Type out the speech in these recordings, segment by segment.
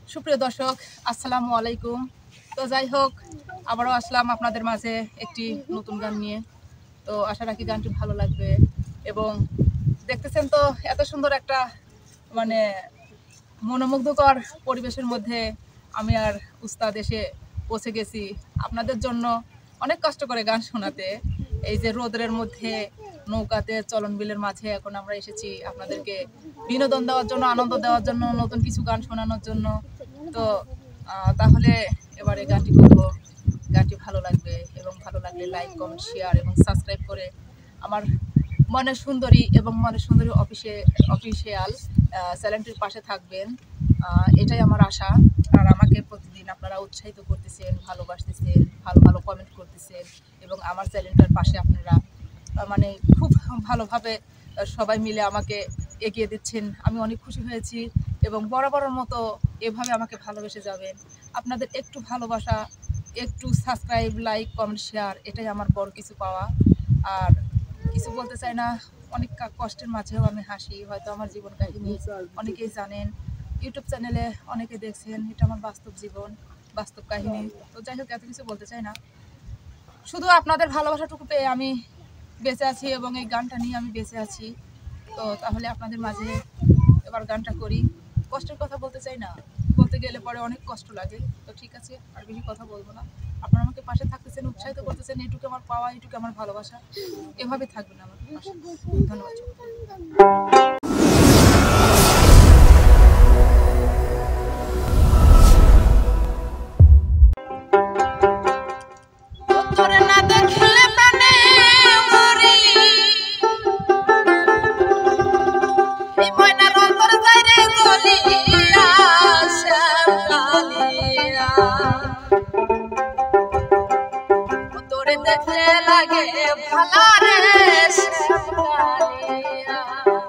সুপ্রিয় দর্শক, আসসালামু আলাইকুম। তো যাই হোক, আবারও আসলাম আপনাদের মাঝে একটি নতুন গান নিয়ে। তো আশা রাখি গানটি ভালো লাগবে। এবং দেখতেছেন তো এত সুন্দর একটা মানে মনোমুগ্ধকর পরিবেশের মধ্যে আমি আর উস্তাদ এসে পৌঁছে গেছি আপনাদের জন্য অনেক কষ্ট করে গান শোনাতে। এই যে রোদের মধ্যে নৌকাতে চলন বিলের মাঝে এখন আমরা এসেছি আপনাদেরকে বিনোদন দেওয়ার জন্য, আনন্দ দেওয়ার জন্য, নতুন কিছু গান শোনানোর জন্য। তো তাহলে এবারে গানটি করবো। গানটি ভালো লাগবে এবং ভালো লাগলে লাইক, কমেন্ট, শেয়ার এবং সাবস্ক্রাইব করে আমার মনের সুন্দরী এবং মনের সুন্দরী অফিসিয়াল চ্যানেলটির পাশে থাকবেন, এটাই আমার আশা। আর আমাকে প্রতিদিন আপনারা উৎসাহিত করতেছেন, ভালোবাসতেছেন, ভালো ভালো কমেন্ট করতেছেন এবং আমার চ্যানেলটার পাশে আপনারা মানে খুব ভালোভাবে সবাই মিলে আমাকে এগিয়ে দিচ্ছেন। আমি অনেক খুশি হয়েছি এবং বরাবরের মতো এভাবে আমাকে ভালোবেসে যাবেন। আপনাদের একটু ভালোবাসা, একটু সাবস্ক্রাইব, লাইক, কমেন্ট, শেয়ার, এটাই আমার বড় কিছু পাওয়া। আর কিছু বলতে চাই না, অনেক কষ্টের মাঝেও আমি হাসি। হয়তো আমার জীবন কাহিনী অনেকেই জানেন, ইউটিউব চ্যানেলে অনেকে দেখছেন, এটা আমার বাস্তব জীবন, বাস্তব কাহিনী। তো যাই হোক, এত কিছু বলতে চাই না, শুধু আপনাদের ভালোবাসাটুকু পেয়ে আমি বেঁচে আছি এবং এই গানটা নিয়ে আমি বেঁচে আছি। তো তাহলে আপনাদের মাঝে এবার গানটা করি। কষ্টের কথা বলতে চাই না, বলতে গেলে পরে অনেক কষ্ট লাগে। তো ঠিক আছে, আর বেশি কথা বলবো না। আপনারা আমাকে পাশে থাকতেছেন, উৎসাহিত করতেছেন, এটুকু আমার পাওয়া, এটুকু আমার ভালোবাসা। এভাবে থাকবেন আমার পাশে। ধন্যবাদ। দেখলে লাগে ভালা রে শ্যামকালিয়া,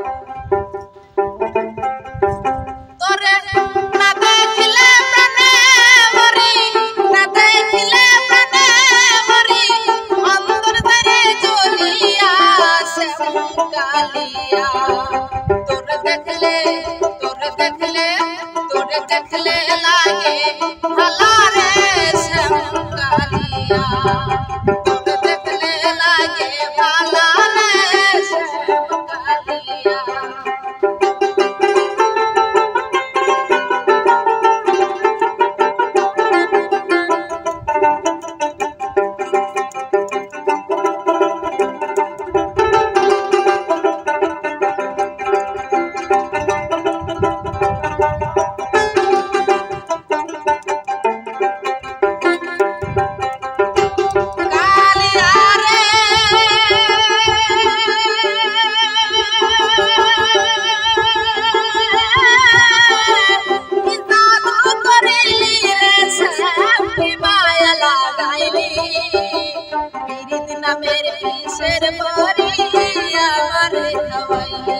তোরে না দেখিলে প্রাণে মরি, না দেখিলে প্রাণে মরি, অন্তর ধরে জ্বলিয়া শ্যামকালিয়া। তোরে দেখলে লাগে ভালা রে শ্যামকালিয়া। मेरे पीछे परी আমার খাওয়াইলি,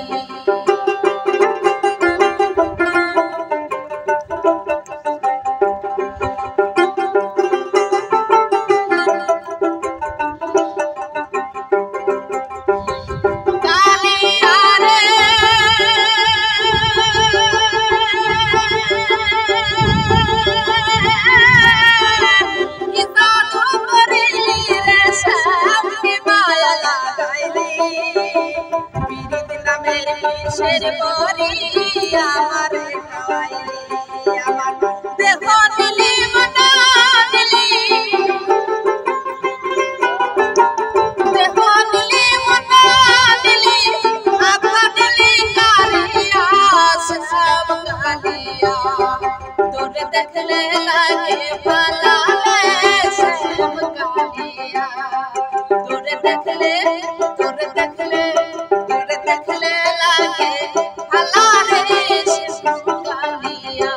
কিসের পরি আমার খাওয়াইলি, আমার দেহ নিলি মনা নিলি, দেহ নিলি মনা নিলি, আভা নিলি কালিয়া শ্যামকালিয়া। তোরে দেখলে লাগে ভালা রে শ্যামকালিয়া, তোরে দেখলে লাগে ভালা রে শ্যামকালিয়া।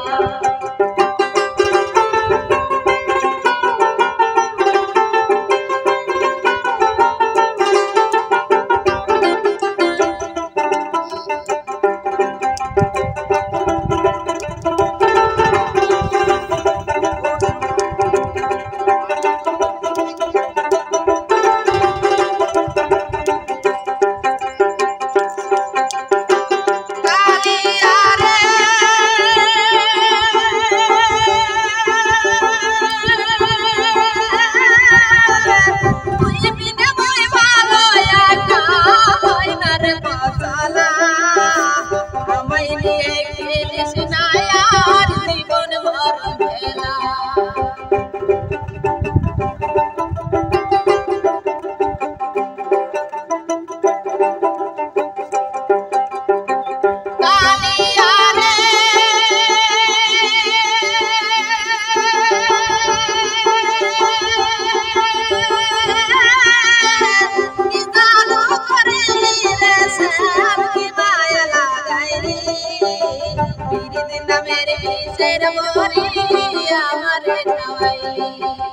দুধের বড়ি আমারে খাওয়াইলি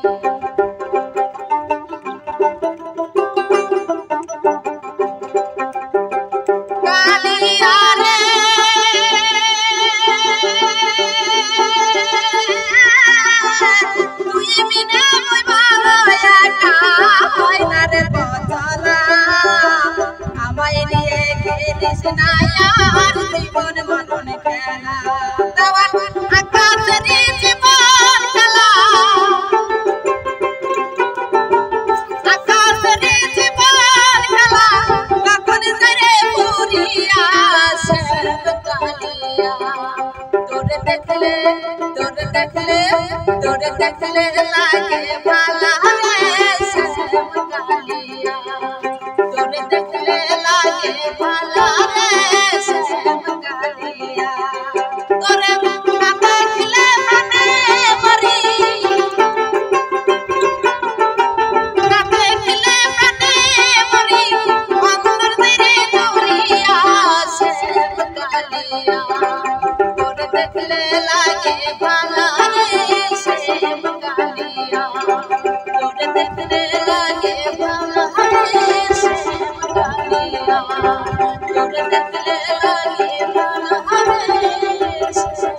কালিয়া রে তুই বিনা মই ভালো একা হয় না রে বচলা আমায় নিয়ে খেলিস না আর জীবন মরণ খেলা দেওয়ান আকাশের জীবন খেলা আকাশের জীবন খেলা কখন সরে পুরিয়া শ্যাম কালিয়া তোরে দেখলে লাগে ভালা রে শ্যাম কালিয়া তোরে দেখলে লাগে ভালা রে শ্যাম কালিয়া তোরে না দেখলে মানে মরি না দেখলে মানে মরি অন্তর মেরে দুরিয়া শ্যাম কালিয়া তোরে দেখলে লাগে ভালা রে শ্যাম কালিয়া তোরে দেখলে লাগে ভালা রে শ্যাম কালিয়া তোরে দেখলে লাগে ভালা রে